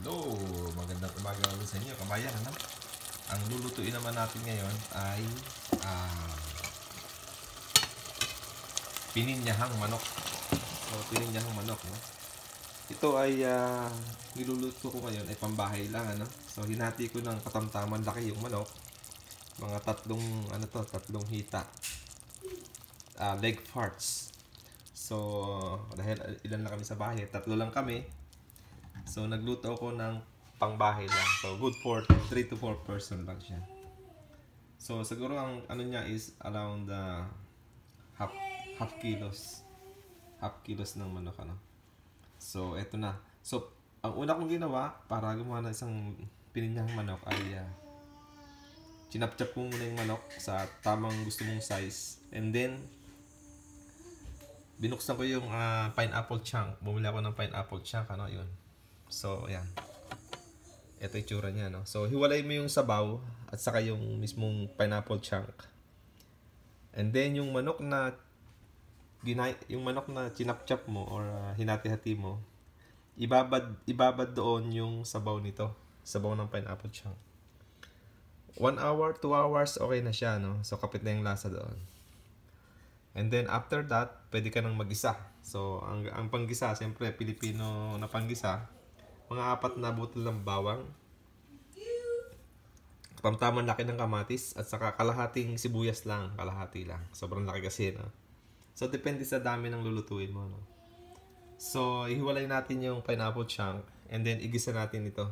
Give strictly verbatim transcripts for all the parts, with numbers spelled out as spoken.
Hello, magandang umaga ulit sa inyo, kabayan. Ano? Ang lulutuin naman natin ngayon ay uh, pininyahang manok. So, pininyahang manok. No? Ito ay uh, niluluto ko ngayon ay pambahay lang. Ano? So, hinati ko ng katamtaman laki yung manok. Mga tatlong, ano to, tatlong hita. Uh, leg parts. So, dahil ilan lang kami sa bahay, tatlo lang kami. So, nagluto ako ng pangbahay lang. So, good for three to four person lang siya. So, siguro ang ano niya is around uh, half, half kilos. Half kilos ng manok, ano. So, eto na. So, ang una kong ginawa para gumawa ng isang pininyahang manok ay uh, chinap-chap ko muna yung manok sa tamang gusto mong size. And then, binuksan ko yung uh, pineapple chunk. Bumili ako ng pineapple chunk, ano, yun. So, ayan. Ito yung tsura niya, no? So, hiwalay mo yung sabaw at saka yung mismong pineapple chunk. And then, yung manok na ginay, yung manok na chinap-chap mo or uh, hinati-hati mo, ibabad, ibabad doon yung sabaw nito. Sabaw ng pineapple chunk. One hour, two hours, okay na siya, no? So, kapit na yung lasa doon. And then, after that, pwede ka nang mag-isa. So, ang, ang panggisa, siyempre, Pilipino na panggisa, mga apat na botol ng bawang, tamtamang laki ng kamatis, at saka kalahating sibuyas lang, kalahati lang. Sobrang laki kasi, no? So, depende sa dami ng lulutuin mo, no? So, ihiwalay natin yung pineapple chunk, and then igisa natin ito.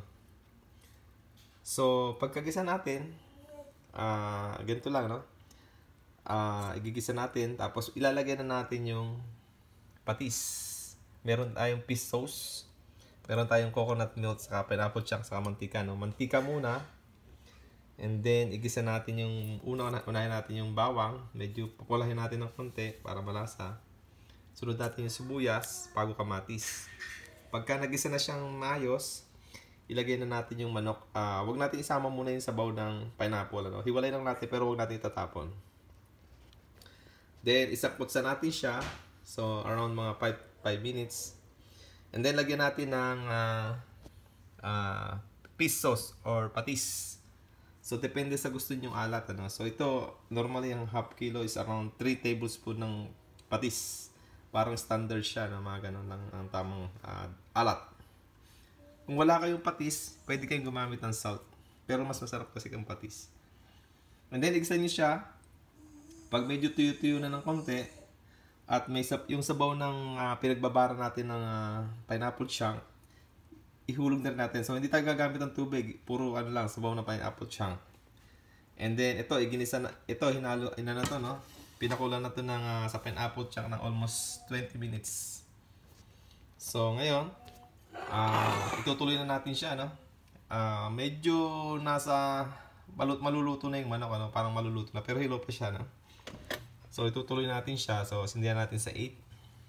So, pagkagisa natin, uh, ganito lang, no? Uh, igigisa natin, tapos ilalagay na natin yung patis. Meron tayong fish sauce. Meron tayong coconut milk, saka pineapple chunk, saka mantika, no? Mantika muna. And then, igisa natin yung, una, unahin natin yung bawang. Medyo papulahin natin ng konti para malasa. Sunod natin yung sibuyas, bago kamatis. Pagka nagisa na siyang maayos, ilagay na natin yung manok. Uh, wag natin isama muna yung sabaw ng pineapple, ano? Hiwalay lang natin, pero wag natin itatapon. Then, isakputsa natin siya. So, around mga five minutes. And then, lagyan natin ng uh, uh, fish sauce or patis. So, depende sa gusto nyong alat. Ano? So, ito, normally, ang half kilo is around three tablespoons ng patis. Parang standard siya, na mga ganun lang ang tamang uh, alat. Kung wala kayong patis, pwede kayong gumamit ng salt. Pero mas masarap kasi kang patis. And then, igisa nyo siya. Pag medyo tuyo-tuyo na ng konti, at may sab yung sabaw ng uh, pinagbabara natin ng uh, pineapple chunk, ihulog na natin. So, hindi tayo gagamit ng tubig. Puro ano lang, sabaw ng pineapple chunk. And then, ito, iginisa na, ito, hinalo, ina na to, no? Pinakulan na to ng, uh, sa pineapple chunk ng almost twenty minutes. So, ngayon, uh, itutuloy na natin siya, no? Uh, medyo nasa, malut maluluto na yung manok, ano? Parang maluluto na, pero hilo pa siya, no? So, itutuloy natin siya. So, sindihan natin sa eight.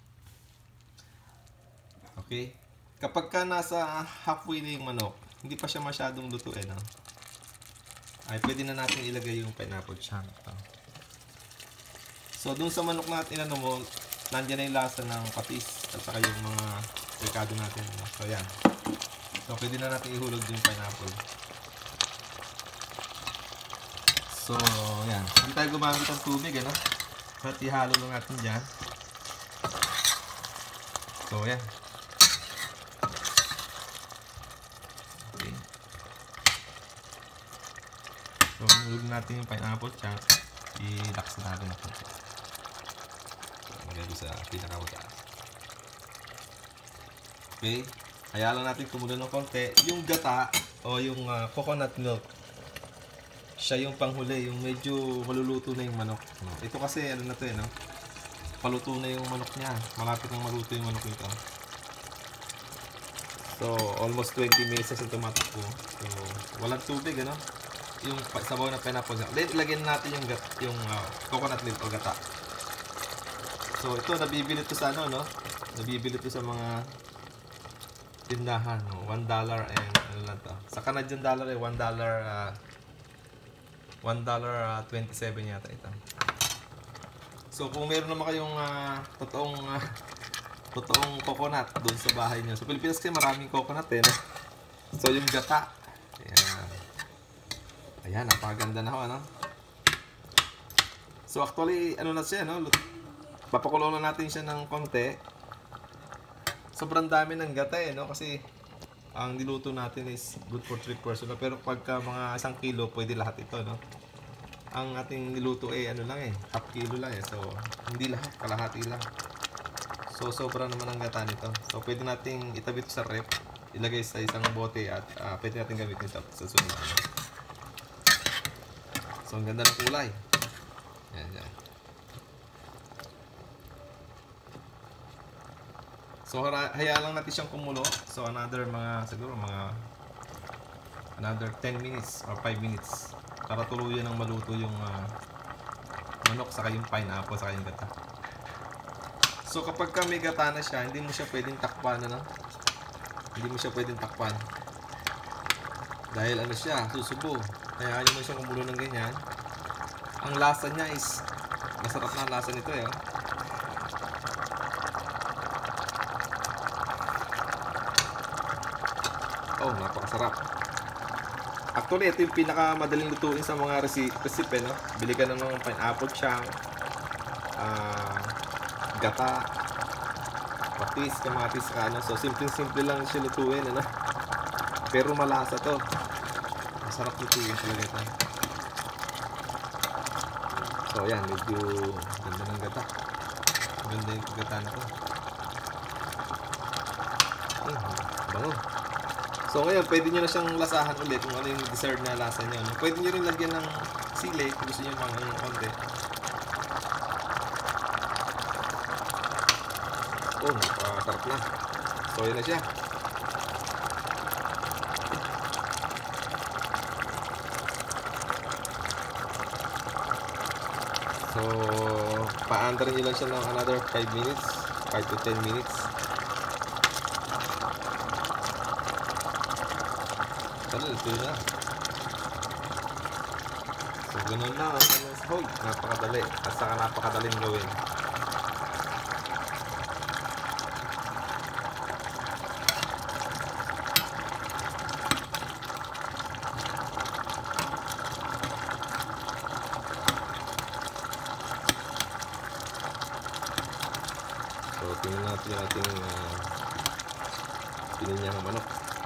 Okay. Kapag ka nasa halfway na yung manok, hindi pa siya masyadong lutuin, no? Ay, pwede na natin ilagay yung pineapple chunk. No? So, dun sa manok natin, ano mo, nandiyan na yung lasa ng patis at saka yung mga rekado natin. No? So, yan. So, pwede na natin ihulog yung pineapple. So, yan. Hindi tayo gumamit ng tubig, ano? At ihalo lang natin dyan. So, yan. Okay. So, nulog natin yung pineapple chunk. I-lax natin na konti. So, maganda sa pinaka-mataas. Okay. Kaya lang natin kumulo ng konti. Yung gata o yung uh, coconut milk, siya yung panghuli, yung medyo maluluto na yung manok. Ito kasi, ano na to eh, no? Paluto na yung manok niya. Malapit nang maluto yung manok nito. So, almost twenty minutes na tumatakbo. So, walang tubig, ano? Yung sabaw na pineapple. Then, ilagyan natin yung, gat, yung uh, coconut milk o gata. So, ito, nabibili to sa ano, no? Nabibili to sa mga tindahan, no? one dollar and, ano lang to? Sa Canadian dollar, eh, one dollar, uh, one dollar twenty-seven yata ito. So, kung meron naman kayong uh, totoong uh, totoong coconut doon sa bahay niyo. Sa Pilipinas kasi maraming coconut eh. No? So, yung gata. Ayan. Ayan, napakaganda na ho, ano? So, actually, ano na siya, no? Papakulo na natin siya ng konti. Sobrang dami ng gata, eh, no? Kasi, ang niluto natin is good for three person. Pero pagka mga isang kilo, pwede lahat ito, no? Ang ating niluto, eh, ano lang, eh, half kilo lang, eh. So, hindi lahat, kalahati lang. So, sobra naman ang gata nito. So, pwede nating itabi ito sa rep. Ilagay sa isang bote at uh, pwede natin gamitin sa, sa sunod. So, ang ganda ng kulay. Yan, yan. So, hayaan lang natin siyang kumulo. So, another mga, siguro mga another ten minutes or five minutes para tuluyan ng maluto yung uh, manok saka yung pineapple saka yung gata. So, kapag ka may gata na siya, hindi mo siya pwedeng takpan, ano? Hindi mo siya pwedeng takpan. Dahil ano siya, susubo. Kaya ayaw mo siyang kumulo ng ganyan. Ang lasa niya is, masarap na ang lasa nito, eh. Oh, napakasarap. Actually, ito yung pinakamadaling lutuin sa mga recipe, no? Bili ka ng mga pineapple chunk, uh, gata, patis, kamatis, ano. So, simple-simple lang siya lutuin, ano? Pero malasa to. Masarap lutuin talaga ito. So, ayan, medyo ganda ng gata. Ganda yung gata na to. Hmm, bango. So ngayon, pwede nyo na siyang lasahan ulit kung ano yung desired na lasa nyo. Pwede nyo rin lagyan ng sili kung gusto nyo mga yung konti. Oh, napakasarap na. So yun na siya. So, paantarin nyo lang siya ng another five minutes, five to ten minutes. Tala, ito na. So, ganun lang ang kanyang sahog. Napakadali. At saka napakadaling gawin. So, tingnan natin yung ating uh, pininyang manok.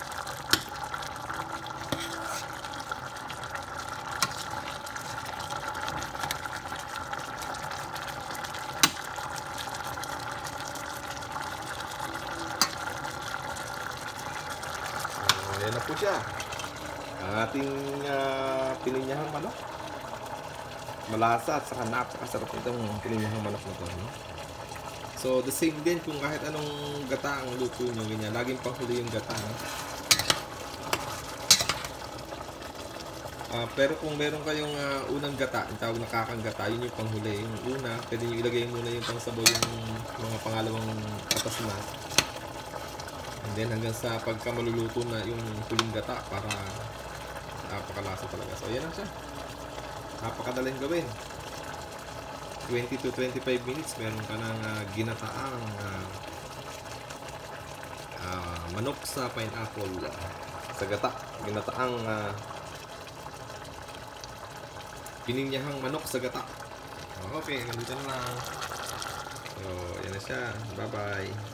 Ayan na po siya. Ang ating uh, pininyahang manok. Malasa at saka napakasarap itong pininyahang manok na ito. No? So, the same din kung kahit anong gata ang luto nyo, ganyan. Laging panghuli yung gata. No? Uh, pero kung meron kayong uh, unang gata, yung tawag na kakang gata, yun yung panghuli. Yung una, pwede nyo ilagay muna yung pangsabaw yung mga pangalawang atas na. And then hanggang sa pagka maluluto na yung huling gata para napakalasa talaga. So, ayan lang siya. Napakadaling gawin. twenty to twenty-five minutes, meron ka ng uh, ginataang uh, uh, manok sa pineapple uh, sa gata. Ginataang uh, pininyahang manok sa gata. Okay, ganito na lang. So, ayan na siya. Bye-bye.